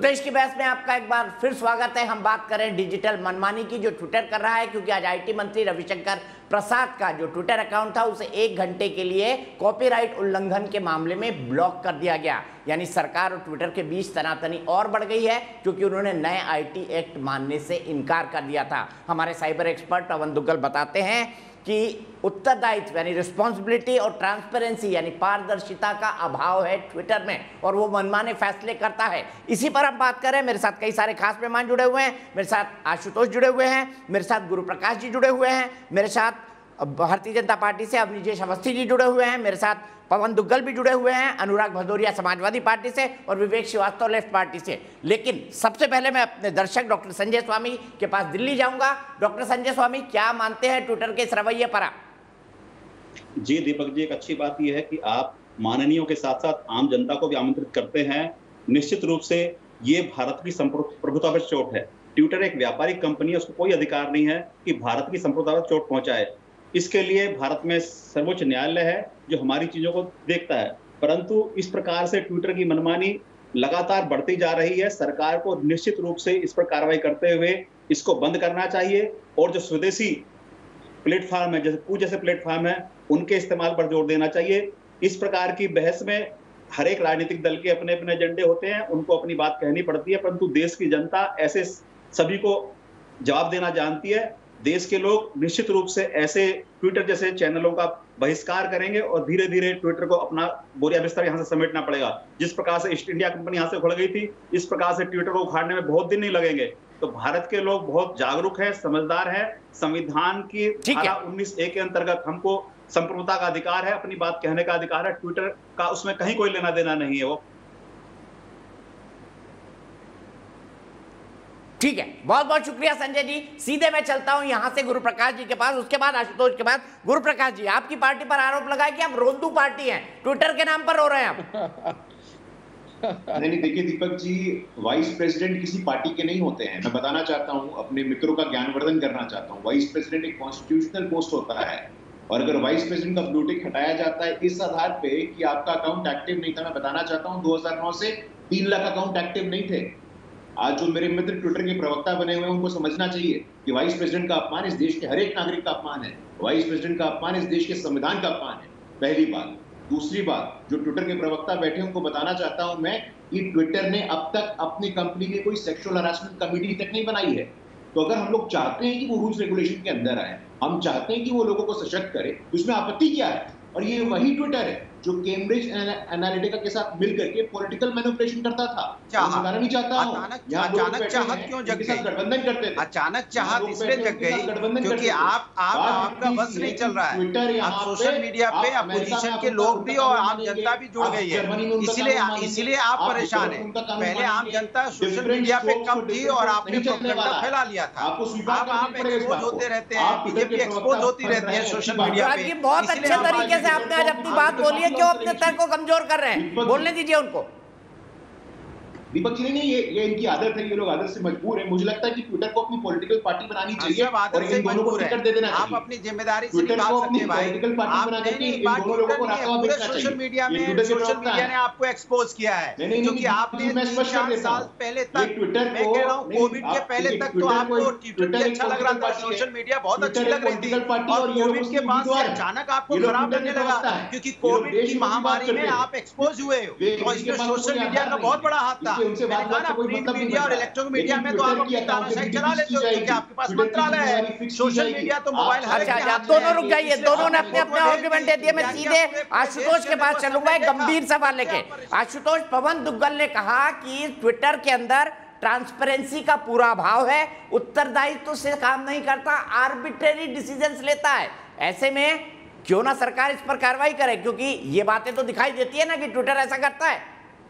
देश की बहस में आपका एक बार फिर स्वागत है। हम बात करें डिजिटल मनमानी की जो ट्विटर कर रहा है, क्योंकि आज आईटी मंत्री रविशंकर प्रसाद का जो ट्विटर अकाउंट था उसे 1 घंटे के लिए कॉपीराइट उल्लंघन के मामले में ब्लॉक कर दिया गया। यानी सरकार और ट्विटर के बीच तनातनी और बढ़ गई है, क्योंकि उन्होंने नए आईटी एक्ट मानने से इनकार कर दिया था। हमारे साइबर एक्सपर्ट पवन दुग्गल बताते हैं कि उत्तरदायित्व यानी रिस्पॉन्सिबिलिटी और ट्रांसपेरेंसी यानी पारदर्शिता का अभाव है ट्विटर में, और वो मनमाने फैसले करता है। इसी पर हम बात करें। मेरे साथ कई सारे खास मेहमान जुड़े हुए हैं। मेरे साथ आशुतोष जुड़े हुए हैं, मेरे साथ गुरु प्रकाश जी जुड़े हुए हैं, मेरे साथ भारतीय जनता पार्टी से अवनीश अवस्थी जी जुड़े हुए हैं, मेरे साथ पवन दुग्गल भी जुड़े हुए हैं, अनुराग भदौरिया समाजवादी पार्टी से और विवेक श्रीवास्तव लेफ्ट पार्टी से। लेकिन सबसे पहले मैं अपने दर्शक डॉक्टर संजय स्वामी के पास दिल्ली जाऊंगा। डॉक्टर संजय स्वामी, क्या मानते हैं ट्विटर के इस रवैये पर आप? जी दीपक जी, एक अच्छी बात यह है कि आप माननीयों के साथ साथ आम जनता को भी आमंत्रित करते हैं। निश्चित रूप से ये भारत की प्रभुता पर चोट है। ट्विटर एक व्यापारिक कंपनी है, उसको कोई अधिकार नहीं है कि भारत की संप्रभुता पर चोट पहुंचाए। इसके लिए भारत में सर्वोच्च न्यायालय है जो हमारी चीजों को देखता है। परंतु इस प्रकार से ट्विटर की मनमानी लगातार बढ़ती जा रही है। सरकार को निश्चित रूप से इस पर कार्रवाई करते हुए इसको बंद करना चाहिए, और जो स्वदेशी प्लेटफॉर्म है, जैसे कू जैसे प्लेटफॉर्म है, उनके इस्तेमाल पर जोर देना चाहिए। इस प्रकार की बहस में हर एक राजनीतिक दल के अपने अपने एजेंडे होते हैं, उनको अपनी बात कहनी पड़ती है, परंतु देश की जनता ऐसे सभी को जवाब देना जानती है। देश के लोग निश्चित रूप से ऐसे ट्विटर जैसे चैनलों का बहिष्कार करेंगे और धीरे धीरे ट्विटर को अपना बोरिया बिस्तर यहां से समेटना पड़ेगा। जिस प्रकार से ईस्ट इंडिया कंपनी यहां से खुल गई थी, इस प्रकार से ट्विटर को उखाड़ने में बहुत दिन नहीं लगेंगे। तो भारत के लोग बहुत जागरूक हैं, समझदार हैं। संविधान की धारा 19A के अंतर्गत हमको संप्रभुता का अधिकार है, अपनी बात कहने का अधिकार है। ट्विटर का उसमें कहीं कोई लेना देना नहीं है। वो ठीक है, बहुत बहुत शुक्रिया संजय जी। सीधे मैं चलता हूं यहां से गुरु प्रकाश जी के पास, उसके बाद आशुतोष के बाद। गुरु प्रकाश जी, आपकी पार्टी पर आरोप लगा है कि आप रोंदू पार्टी हैं, ट्विटर के नाम पर रो रहे हैं आप। नहीं, देखिए दीपक जी, वाइस प्रेसिडेंट किसी पार्टी के नहीं होते हैं। मैं बताना चाहता हूं, अपने मित्रों का ज्ञानवर्धन करना चाहता हूं। वाइस प्रेसिडेंट एक कॉन्स्टिट्यूशनल पोस्ट होता है, और अगर वाइस प्रेसिडेंट का ब्लू टिक हटाया जाता है इस आधार पे कि आपका अकाउंट एक्टिव नहीं था, मैं बताना चाहता हूं 2009 से 3 लाख अकाउंट एक्टिव नहीं थे। आज जो मेरे मित्र ट्विटर के प्रवक्ता बने हुए हैं, उनको समझना चाहिए कि वाइस प्रेसिडेंट का अपमान इस देश के हर एक नागरिक का अपमान है। वाइस प्रेसिडेंट का अपमान इस देश के संविधान का अपमान है, पहली बात। दूसरी बात, जो ट्विटर के प्रवक्ता बैठे उनको बताना चाहता हूं मैं कि ट्विटर ने अब तक अपनी कंपनी में कोई सेक्सुअल हरासमेंट कमेटी तक नहीं बनाई है। तो अगर हम लोग चाहते हैं कि वो रूल्स रेगुलेशन के अंदर आए, हम चाहते हैं कि वो लोगों को सशक्त करे, तो इसमें आपत्ति क्या है? और ये वही ट्विटर है जो कैम्ब्रिज एनालिटिका के साथ मिलकर के पॉलिटिकल मैनिपुलेशन करता था। मैं नहीं चाहता हूं अचानक चाहत क्यों जग गई? गठबंधन करते थे। अचानक चाहत इसलिए जग गई क्योंकि आपका बस नहीं चल रहा है। अब सोशल मीडिया पे अपोजिशन के लोग भी और आम जनता भी जुड़ गई है, इसीलिए आप परेशान हैं। पहले आम जनता सोशल मीडिया पे कम थी और आपने प्रोपेगेंडा फैला लिया था। अब आप एक्सपोज होते रहते हैं, बीजेपी एक्सपोज होती रहती है सोशल मीडिया पे। बहुत अच्छे तरीके से आपने आज अपनी बात बोली है। क्यों अपने तर्क को कमजोर कर रहे हैं? बोलने दीजिए उनको। दीपक जी, नहीं, ये इनकी आदत है, ये लोग आदत से मजबूर है। मुझे लगता है कि ट्विटर को अपनी पॉलिटिकल पार्टी बनानी चाहिए और इन दोनों को टिकट दे देना चाहिए। आप अपनी जिम्मेदारी से ट्विटर को अपनी पॉलिटिकल पार्टी बना करके इन दोनों लोगों को रास्ता देना चाहिए। सोशल मीडिया ने आपको एक्सपोज किया है, क्योंकि आपने 3-4 साल पहले तक, मैं कह रहा हूं कोविड के पहले तक तो आपको ट्विटर अच्छा लग रहा था, सोशल मीडिया बहुत अच्छी लग रही थी, और कोविड के बाद से अचानक आपको खराब लगने लगा, क्योंकि कोविड की महामारी में आप एक्सपोज हुए हो। तो इसमें सोशल मीडिया का बहुत बड़ा हाथ था। मैंने कहा ना, प्रिंट मीडिया और इलेक्ट्रॉनिक मीडिया में तो आप अपनी तानाशाही चला लेते हो, क्योंकि आपके पास मंत्रालय है। सोशल मीडिया तो मोबाइल हर एक के हाथ में है। दोनों रुक जाइए, दोनों ने अपने अपने आर्गुमेंट दे दिए। मैं सीधे आशुतोष के पास चलूंगा एक गंभीर सवाल लेके। आशुतोष, पवन दुग्गल ने कहा कि ट्विटर के अंदर ट्रांसपेरेंसी का पूरा अभाव है, उत्तरदायित्व से काम नहीं करता, आर्बिट्रेरी डिसीजंस लेता है। ऐसे में क्यों ना सरकार इस पर कार्रवाई करे, क्योंकि ये बातें तो दिखाई देती है ना कि ट्विटर ऐसा करता है।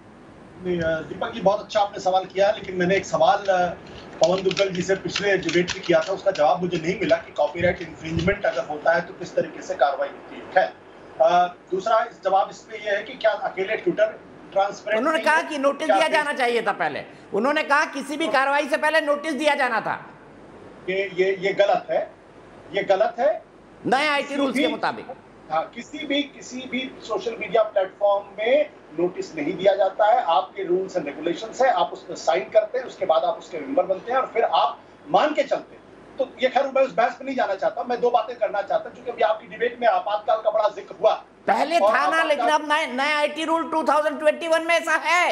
दीपक जी, बहुत अच्छा आपने सवाल किया, लेकिन मैंने एक सवाल पवन दुग्गल जी से पिछले डिबेट में किया था, उसका जवाब मुझे नहीं मिला कि कॉपीराइट इंफ्रिंजमेंट अगर होता है तो किस तरीके से कार्रवाई होती है। दूसरा जवाब इस पे ये है कि क्या अकेले ट्विटर ट्रांसपेरेंट? उन्होंने कहा कि नोटिस दिया जाना चाहिए था पहले। उन्होंने कहा किसी भी कार्रवाई से पहले नोटिस दिया जाना था। ये गलत है, ये गलत है। नए आईटी रूल्स के मुताबिक हाँ, किसी भी सोशल मीडिया प्लेटफॉर्म में नोटिस नहीं दिया जाता है। आपके रूल्स एंड रेगुलेशंस है, आप उसमें साइन करते हैं, उसके बाद आप उसके मेंबर बनते हैं और फिर आप मान के चलते हैं। तो ये खैर मैं उस बहस में नहीं जाना चाहता, मैं दो बातें करना चाहता हूं, क्योंकि अभी आपकी डिबेट में आपातकाल का बड़ा जिक्र हुआ। पहले था ना, लेकिन अब नए आईटी रूल 2021 में ऐसा है।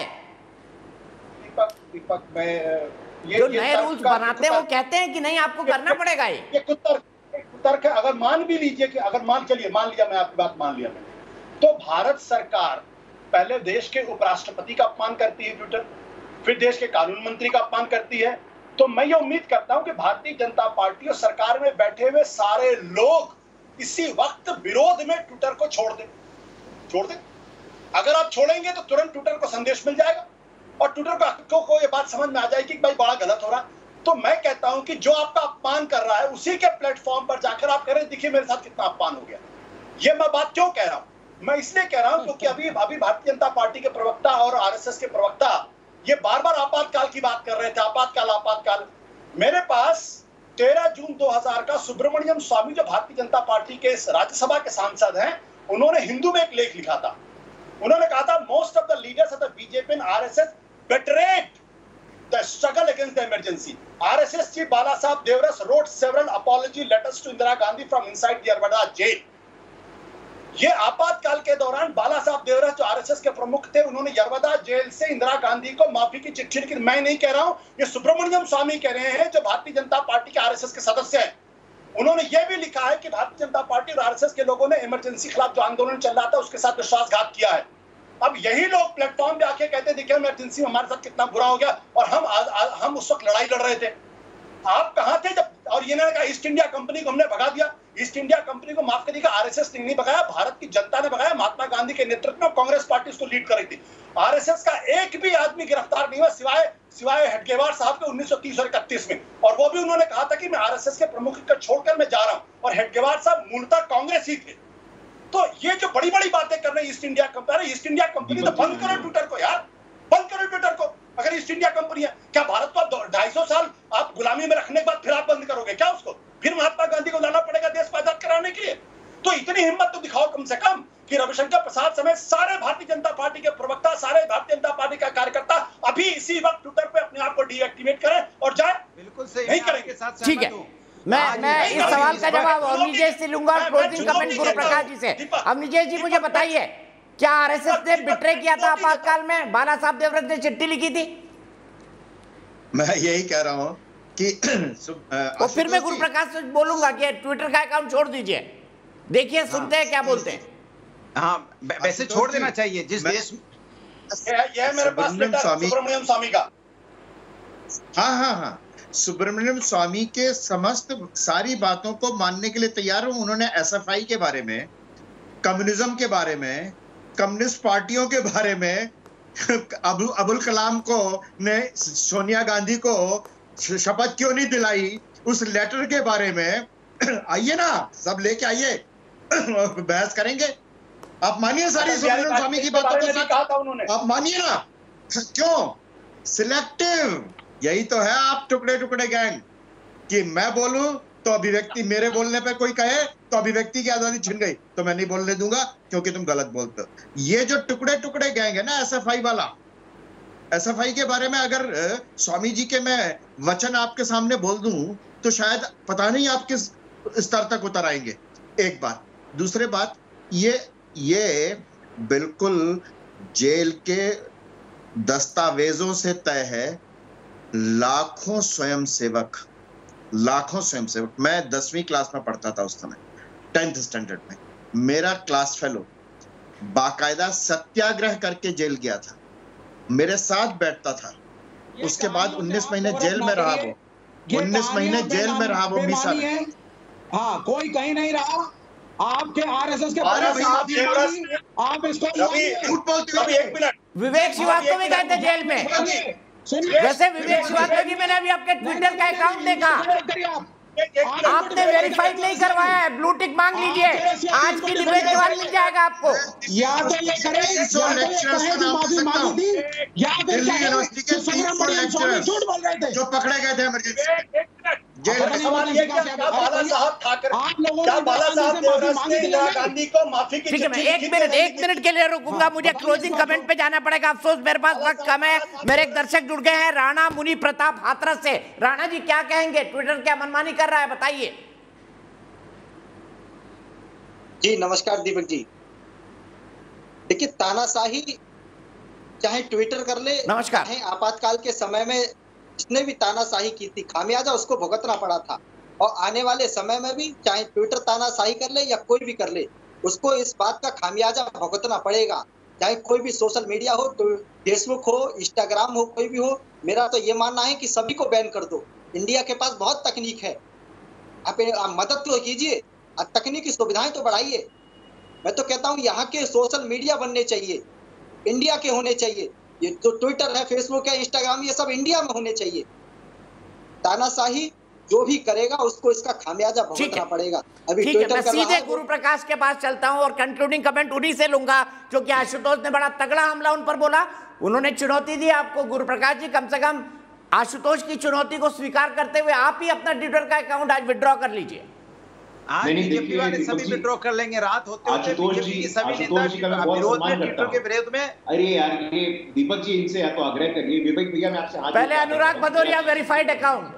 दीपक मैं जो नए रूल्स बनाते हैं वो कहते हैं कि नहीं आपको करना पड़ेगा। ये तर्क है। अगर मान भी लीजिए कि अगर मान लिया, मैं आपकी बात मान लिया मैंने, तो भारत सरकार पहले देश के उपराष्ट्रपति का अपमान करती है ट्विटर, फिर देश के कानून मंत्री का अपमान करती है। तो मैं ये उम्मीद करता हूं कि भारतीय जनता पार्टी और सरकार में बैठे हुए सारे लोग इसी वक्त विरोध में ट्विटर को छोड़ दें। अगर आप छोड़ेंगे तो तुरंत ट्विटर को संदेश मिल जाएगा और ट्विटर को ये बात समझ में आ जाएगी कि भाई बड़ा गलत हो रहा। तो मैं कहता हूं कि जो आपका अपमान कर रहा है उसी के प्लेटफॉर्म पर जाकर आप कह रहे हैं देखिए मेरे साथ कितना अपमान हो गया। ये मैं बात क्यों कह रहा हूं? मैं इसलिए कह रहा हूं क्योंकि अभी भारतीय जनता पार्टी के प्रवक्ता और आरएसएस के प्रवक्ता ये बार-बार आपातकाल की बात कर रहे थे। आपातकाल। मेरे पास 13 जून 2000 का सुब्रमण्यम स्वामी, जो भारतीय जनता पार्टी के राज्यसभा के सांसद हैं, उन्होंने हिंदू में एक लेख लिखा था। उन्होंने कहा था most of the leaders of the BJP and RSS betrayed the struggle against the emergency. RSS chief Bala Saheb Devras wrote several apology letters to Indira Gandhi from inside the Yarbada jail. ये आपातकाल के दौरान बाला साहब देवरस जो RSS के प्रमुख थे, उन्होंने यरवदा जेल से इंदिरा गांधी को माफी की चिट्ठी लिखी। मैं नहीं कह रहा हूं, ये सुब्रमण्यम स्वामी कह रहे हैं जो भारतीय जनता पार्टी के आरएसएस के सदस्य हैं। उन्होंने ये भी लिखा है कि भारतीय जनता पार्टी और आरएसएस के लोगों ने इमरजेंसी खिलाफ जो आंदोलन चल रहा था उसके साथ विश्वासघात किया है। अब यही लोग प्लेटफॉर्म पे आके कहते देखिए इमरजेंसी में हमारे साथ कितना बुरा हो गया और हम उस वक्त लड़ाई लड़ रहे थे। आप कहां थे जब? और ये कहा ईस्ट इंडिया कंपनी को हमने भगा दिया। ईस्ट इंडिया कंपनी को माफ करिएगा, आरएसएस ने नहीं भगाया, भारत की जनता ने भगाया। महात्मा गांधी के नेतृत्व में कांग्रेस पार्टी उसको लीड कर रही थी। आरएसएस का एक भी आदमी गिरफ्तार नहीं हुआ सिवाय हेडगेवार साहब के 1930 और 31 में, और वो भी उन्होंने कहा था कि मैं आरएसएस के प्रमुख को छोड़कर मैं जा रहा हूं, और हेडगेवार साहब मूलतः कांग्रेस ही थे। तो ये जो बड़ी बड़ी बातें कर रहे हैं ईस्ट इंडिया कंपनी, तो बंद करो ट्विटर को यार, बंद करो ट्विटर को। अगर ईस्ट इंडिया कंपनी है, क्या भारत को आप 250 साल आप गुलामी में रखने के बाद फिर आप बंद करोगे क्या उसको? फिर महात्मा गांधी को लाना पड़ेगा देश को आजाद कराने के लिए? तो इतनी हिम्मत तो दिखाओ कम से कम कि रविशंकर प्रसाद समेत सारे भारतीय जनता पार्टी के प्रवक्ता, सारे भारतीय जनता पार्टी का कार्यकर्ता अभी इसी वक्त ट्विटर पे अपने आप को डीएक्टिवेट करें और जाए। बिल्कुल सही, नहीं करेंगे। ठीक है, मैं इस सवाल का जवाब अवनीश से लूंगा, क्लोजिंग कमेंट गुरु प्रकाश जी से। अवनीश जी मुझे बताइए, क्या आरएसएस ने बिट्रे किया था आपातकाल में? बाला साहब देवव्रत ने चिट्ठी लिखी थी। मैं यही कह रहा हूं कि तो फिर मैं गुरु प्रकाश से बोलूंगा कि ट्विटर का अकाउंट छोड़ दीजिए, देखिए सुनते हैं क्या बोलते हैं। हाँ, वैसे छोड़ देना चाहिए जिस देश यह मेरे पास सुब्रमण्यम स्वामी का। हाँ, सुब्रमण्यम स्वामी के समस्त सारी बातों को मानने के लिए तैयार हूं। उन्होंने एसएफआई के बारे में, कम्युनिज्म के बारे में, कम्युनिस्ट पार्टियों के बारे में, अबुल कलाम को ने सोनिया गांधी को शपथ क्यों नहीं दिलाई, उस लेटर के बारे में आइए ना, सब लेके आइए, बहस करेंगे। आप मानिए सारी सुब्रमण्यम स्वामी की बातों को, कहा था उन्होंने, आप मानिए ना। क्यों सिलेक्टिव? यही तो है आप टुकड़े टुकड़े गैंग, कि मैं बोलूं तो अभिव्यक्ति, मेरे बोलने पे कोई कहे तो अभिव्यक्ति की आजादी छिन गई तो मैं नहीं बोलने दूंगा क्योंकि तुम गलत बोलते हो। ये जो टुकड़े टुकड़े गैंग है ना एसएफआई वाला, एसएफआई के बारे में अगर स्वामी जी के मैं वचन आपके सामने बोल दूं तो शायद पता नहीं आप किस स्तर तक उतर आएंगे। एक बात। दूसरी बात, ये बिल्कुल जेल के दस्तावेजों से तय है। लाखों स्वयंसेवक, मैं 10वीं क्लास में पढ़ता था उस समय, 10th स्टैंडर्ड में। मेरा क्लास फेलो बाकायदा सत्याग्रह करके जेल गया था, मेरे साथ बैठता था। उसके बाद 19 महीने जेल में रहा वो, 19 महीने जेल में रहा वो मीसा। हाँ, कोई कहीं नहीं रहा। आपके आरएसएस के आप इसको झूठ बोलते हो। विवेक श्रीवास्तव भी गए थे जेल में। वैसे विवेक श्रीवास्तव जी, मैंने अभी आपके ट्विटर का अकाउंट देखा, आपने वेरीफाइड नहीं करवाया है, ब्लू टिक मांग लीजिए, आज की डिबेट के बाद मिल जाएगा आपको। या तो ये माफी मांगी थी, या फिर दिल्ली यूनिवर्सिटी के 300 लेक्चरर्स जो पकड़े गए थे इमरजेंसी, जेल में। सवाल ये क्या बाला साहब ठाकरे, क्या बाला साहब देवराज ने इंदिरा गांधी को माफी की? ठीक है, मैं एक मिनट के लिए रुकूंगा, मुझे क्लोजिंग कमेंट पे जाना पड़ेगा। अफसोस मेरे पास वक्त कम है। मेरे एक दर्शक जुड़ गए हैं राणा मुनि प्रताप हाथरस से। राणा जी क्या कहेंगे, ट्विटर क्या मनमानी कर रहा है, बताइए। जी नमस्कार दीपक जी। देखिए तानाशाही चाहे ट्विटर कर ले, नमस्कार। चाहे आपातकाल के समय में जिसने भी तानाशाही की थी खामियाजा उसको भुगतना पड़ा था, और आने वाले समय में भी चाहे ट्विटर तानाशाही कर ले या कोई भी कर ले, उसको इस बात का खामियाजा भुगतना पड़ेगा। चाहे कोई भी सोशल मीडिया हो, तो फेसबुक हो, इंस्टाग्राम हो, कोई भी हो, मेरा तो ये मानना है कि सभी को बैन कर दो। इंडिया के पास बहुत तकनीक है, आप मदद तो कीजिए, तकनीकी सुविधाएं तो बढ़ाइए। मैं तो कहता हूँ यहाँ के सोशल मीडिया बनने चाहिए, इंडिया के होने चाहिए। ये जो ट्विटर है, फेसबुक है, इंस्टाग्राम, ये सब इंडिया में होने चाहिए। तानाशाही जो भी करेगा उसको इसका खामियाजा भुगतना पड़ेगा। अभी ठीक है, मैं सीधे गुरु प्रकाश के पास चलता हूं और कंक्लूडिंग कमेंट उन्हीं से लूंगा, क्योंकि आशुतोष ने बड़ा तगड़ा हमला उन पर बोला। उन्होंने चुनौती दी आपको। गुरु प्रकाश जी, कम से कम आशुतोष की चुनौती को स्वीकार करते हुए आप ही अपना ट्विटर का अकाउंट आज विड्रॉ कर लीजिए। आज बीजेपी वाले सभी विड्रॉ कर लेंगे। रात होते होते बीजेपी के सभी नेता विरोध में, ट्विटर के विरोध में। अरे यार, ये दीपक जी इनसे या तो आग्रह करिए। विवेक भैया, मैं आपसे पहले अनुराग भदौरिया वेरीफाइड अकाउंट।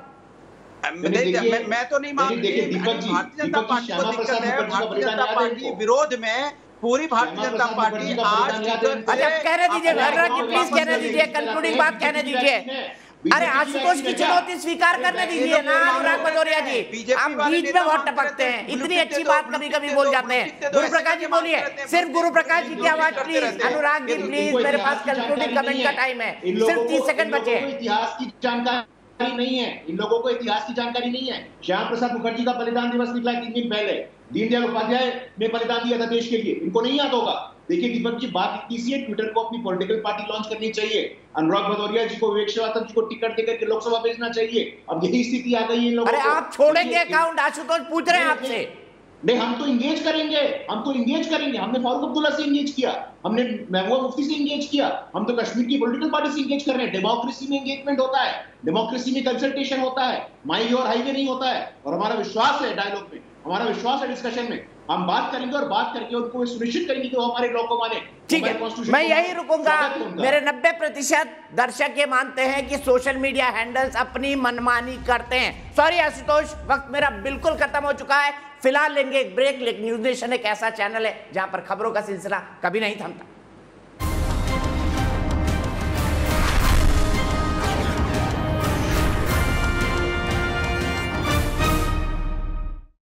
मैं तो नहीं मानती। भारतीय जनता पार्टी को दिक्कत है, भारतीय जनता पार्टी विरोध में, पूरी भारतीय जनता पार्टी आज। अच्छा, कहने दीजिए अनुराग जी, प्लीज कहने दीजिए, कंक्लूडिंग बात कहने दीजिए। अरे आशुतोष की चुनौती स्वीकार करने दीजिए ना अनुराग भदौरिया जी, आप बीच में बहुत टपकते हैं। इतनी अच्छी बात कभी कभी बोल जाते हैं। गुरु प्रकाश जी बोलिए, सिर्फ गुरु प्रकाश जी की आवाज प्लीज। अनुराग जी प्लीज, मेरे पास कंक्लूडिंग कमेंट का टाइम है, सिर्फ 30 सेकंड बचे। इतिहास की जानकारी नहीं है इन लोगों को, इतिहास की जानकारी नहीं है। श्याम प्रसाद मुखर्जी का बलिदान दिवस निकला 3 दिन पहले, दीनदयाल उपाध्याय ने बलिदान दिया था देश के लिए, इनको नहीं याद होगा। देखिए दीपक जी, बात इतनी सी है, ट्विटर को अपनी पॉलिटिकल पार्टी लॉन्च करनी चाहिए। अनुराग भदौरिया जी को, विवेक श्रीवास्तव जी को टिकट देकर के लोकसभा भेजना चाहिए। अब यही स्थिति आ गई है इन लोगों को। अरे आप छोड़ेंगे अकाउंट? आशुतोष पूछ रहे हैं आपसे। नहीं, हम तो इंगेज करेंगे, हमने फारूक अब्दुल्ला से इंगेज किया, हमने महबूबा मुफ्ती से इंगेज किया, हम तो कश्मीर की पॉलिटिकल पार्टी से इंगेज कर रहे हैं। डेमोक्रेसी में एंगेजमेंट होता है, डेमोक्रेसी में कंसल्टेशन होता है, माई और हाईवे नहीं होता है। और हमारा विश्वास है डायलॉग में, हमारा विश्वास है डिस्कशन में। हम बात करेंगे और बात करके उनको सुनिश्चित करेंगे कि वो हमारे लॉ को माने। ठीक है, मैं यही रुकूंगा। मेरे 90% दर्शक ये मानते हैं कि सोशल मीडिया हैंडल्स अपनी मनमानी करते हैं। सॉरी आशुतोष, वक्त मेरा बिल्कुल खत्म हो चुका है। फिलहाल लेंगे एक ब्रेक, लेकिन न्यूज़ नेशन एक ऐसा चैनल है जहां पर खबरों का सिलसिला कभी नहीं थमता।